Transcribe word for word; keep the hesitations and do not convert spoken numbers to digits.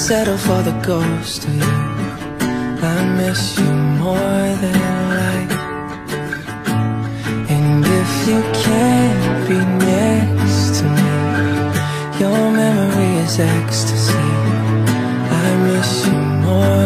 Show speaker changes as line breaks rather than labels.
settle for the ghost of you. I miss you more than life. And if you can't be next to me, your memory is ecstasy. I miss you more